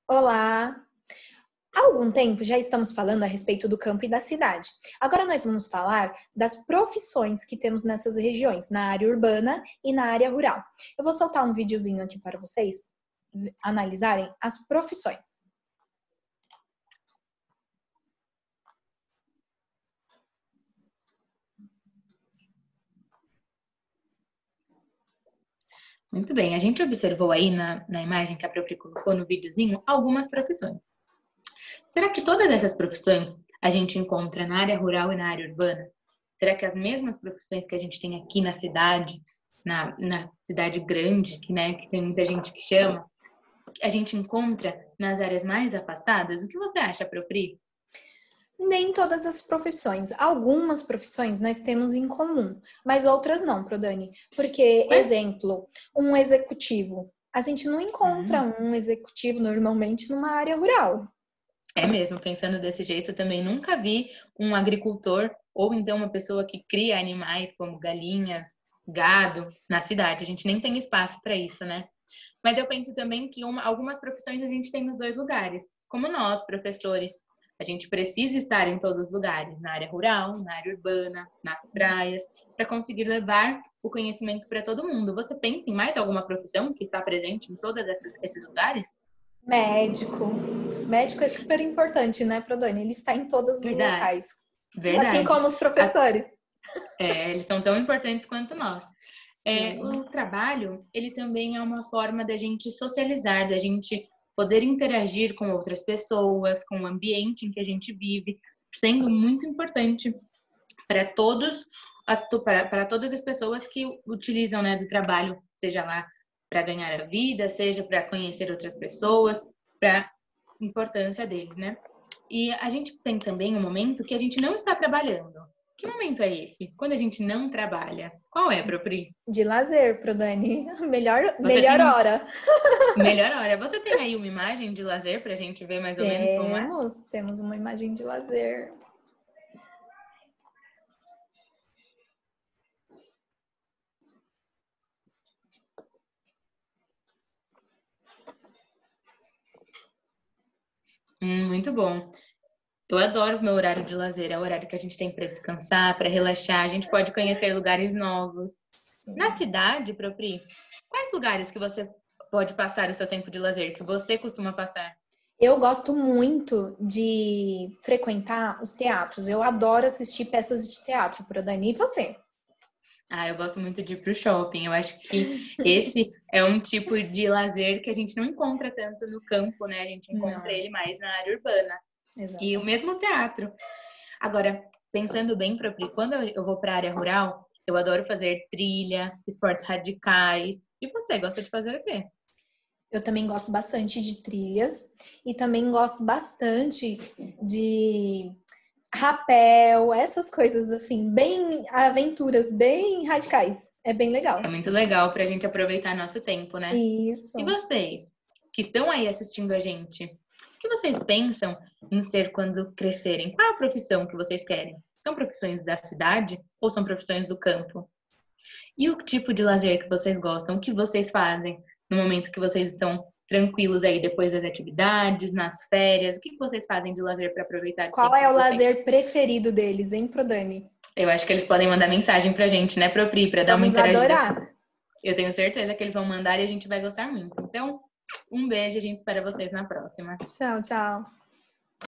Olá! Há algum tempo já estamos falando a respeito do campo e da cidade. Agora nós vamos falar das profissões que temos nessas regiões, na área urbana e na área rural. Eu vou soltar um videozinho aqui para vocês analisarem as profissões. Muito bem, a gente observou aí na imagem que a Propri colocou no videozinho algumas profissões. Será que todas essas profissões a gente encontra na área rural e na área urbana? Será que as mesmas profissões que a gente tem aqui na cidade, na cidade grande, que tem muita gente que chama, a gente encontra nas áreas mais afastadas? O que você acha, Propri? Nem todas as profissões. Algumas profissões nós temos em comum, mas outras não, Prodani. Porque, exemplo, um executivo. A gente não encontra um executivo normalmente numa área rural. É mesmo, pensando desse jeito, eu também nunca vi um agricultor ou então uma pessoa que cria animais como galinhas, gado na cidade. A gente nem tem espaço para isso, né? Mas eu penso também que algumas profissões a gente tem nos dois lugares. Como nós, professores, a gente precisa estar em todos os lugares, na área rural, na área urbana, nas praias, para conseguir levar o conhecimento para todo mundo. Você pensa em mais alguma profissão que está presente em todos esses lugares? Médico. Médico é super importante, né, Prodani? Ele está em todos os Verdade, locais. Assim verdade. como os professores. Eles são tão importantes quanto nós. O trabalho, ele também é uma forma da gente socializar, da gente poder interagir com outras pessoas, com o ambiente em que a gente vive, sendo muito importante para para todas as pessoas que utilizam, né, do trabalho, seja lá para ganhar a vida, seja para conhecer outras pessoas, para a importância deles, né? E a gente tem também um momento que a gente não está trabalhando. Que momento é esse? Quando a gente não trabalha? Qual é, Propri? De lazer, Prodani. Você Melhor tem hora. melhor hora. Você tem aí uma imagem de lazer pra gente ver mais ou menos como é? Temos uma imagem de lazer. Muito bom. Eu adoro o meu horário de lazer. É o horário que a gente tem para descansar, para relaxar. A gente pode conhecer lugares novos. Sim. Na cidade, Propri, quais lugares que você pode passar o seu tempo de lazer, que você costuma passar? Eu gosto muito de frequentar os teatros. Eu adoro assistir peças de teatro, Prodani. E você? Eu gosto muito de ir pro shopping. Eu acho que esse é um tipo de lazer que a gente não encontra tanto no campo, né? A gente encontra ele mais na área urbana. Exato. E o mesmo teatro. Agora, pensando bem, Propri, quando eu vou para a área rural, eu adoro fazer trilha, esportes radicais. E você, gosta de fazer o quê? Eu também gosto bastante de trilhas e também gosto bastante de rapel, essas coisas assim, bem aventuras, bem radicais. É bem legal. É muito legal para a gente aproveitar nosso tempo, né? Isso. E vocês, que estão aí assistindo a gente, o que vocês pensam em ser quando crescerem? Qual é a profissão que vocês querem? São profissões da cidade ou são profissões do campo? E o tipo de lazer que vocês gostam? O que vocês fazem no momento que vocês estão tranquilos aí depois das atividades, nas férias? O que vocês fazem de lazer para aproveitar o Qual tempo é de o vocês? lazer preferido deles, hein, Prodani? Eu acho que eles podem mandar mensagem pra gente, né, Propri, para dar uma Vamos interagida. adorar. Eu tenho certeza que eles vão mandar e a gente vai gostar muito. Então, um beijo, a gente espera vocês na próxima. Tchau, tchau.